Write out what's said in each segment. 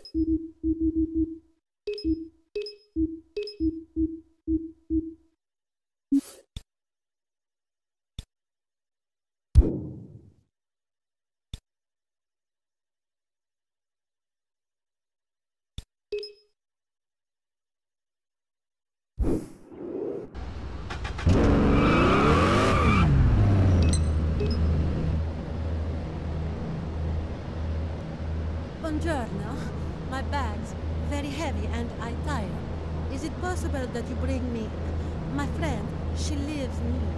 Buongiorno. My bag's very heavy and I tired. Is it possible that you bring me... My friend, she lives near.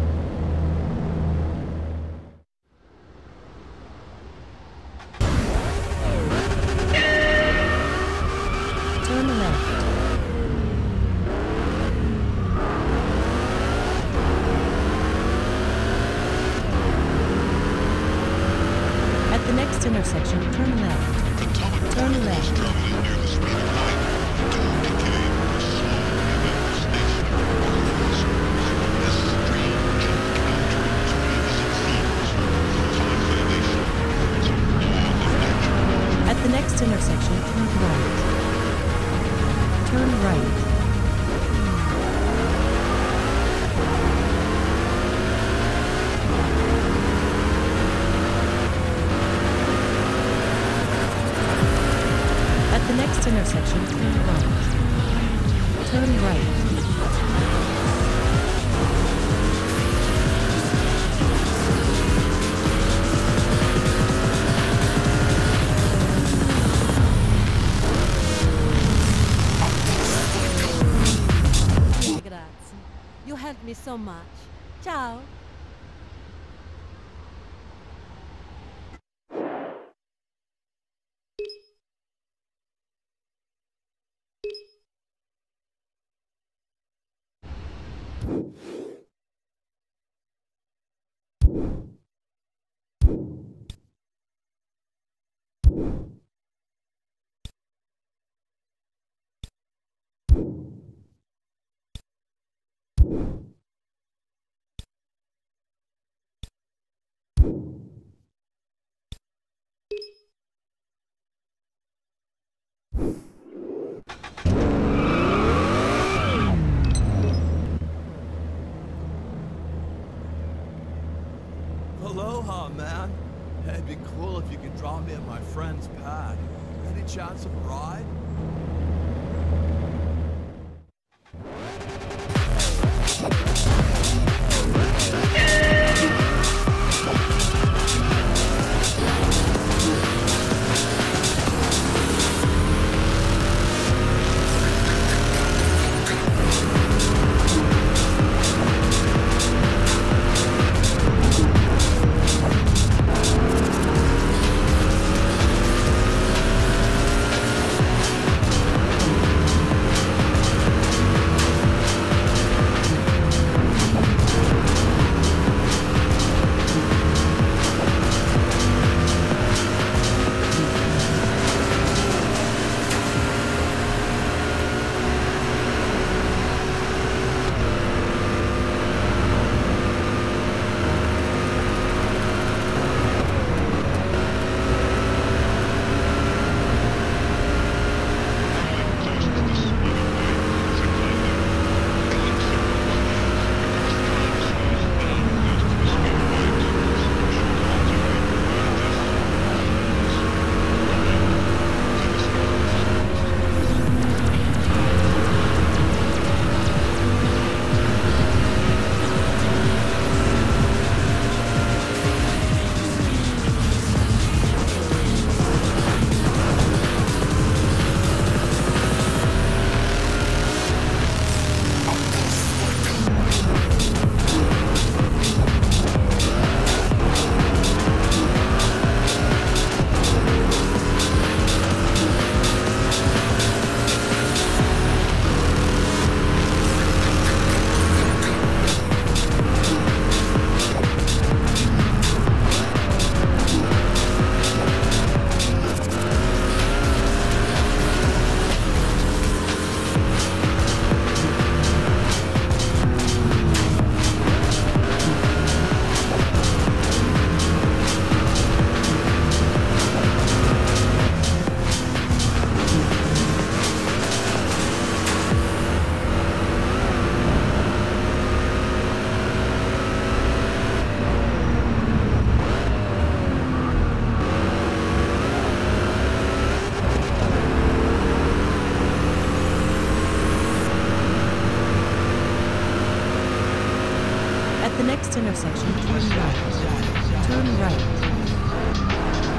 Turn left. At the next intersection, turn left. Turn left. Traveling near the speed of light. Don't decay or slow even the station. This strange encounter revisit themes of consolidation, some law of nature. At the next intersection, turn right. Turn right. At the next intersection, turn right. Turn right. Grazie. You helped me so much. Ciao. Aloha, man. Hey, it'd be cool if you could drop me at my friend's pad. Any chance of a ride? next intersection, turn right. Turn right.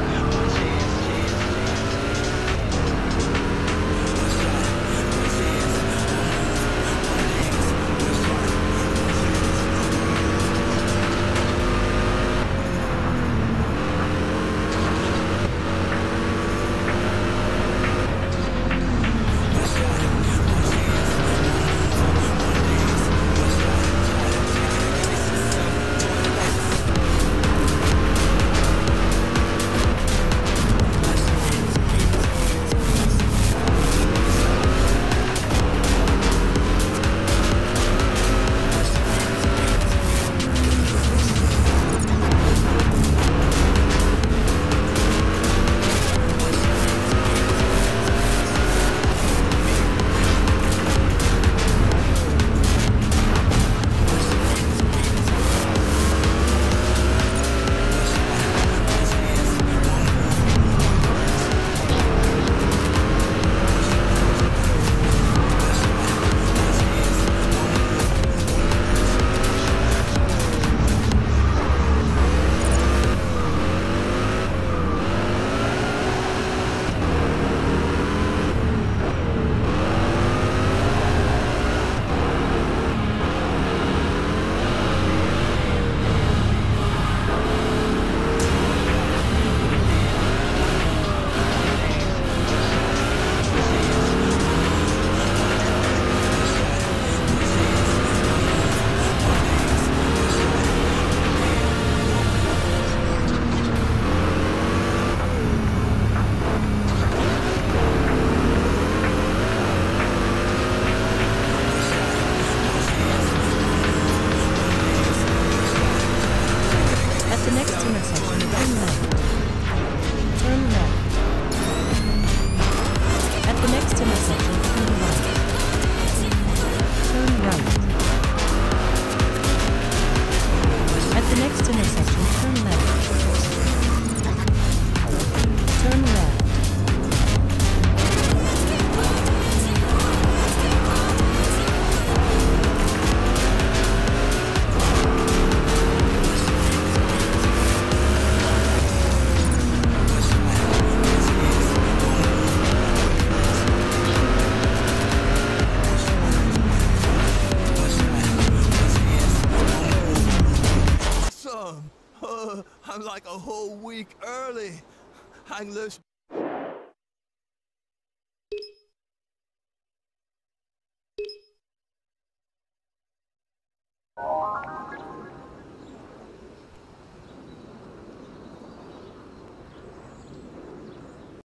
I'm like a whole week early. Hang loose.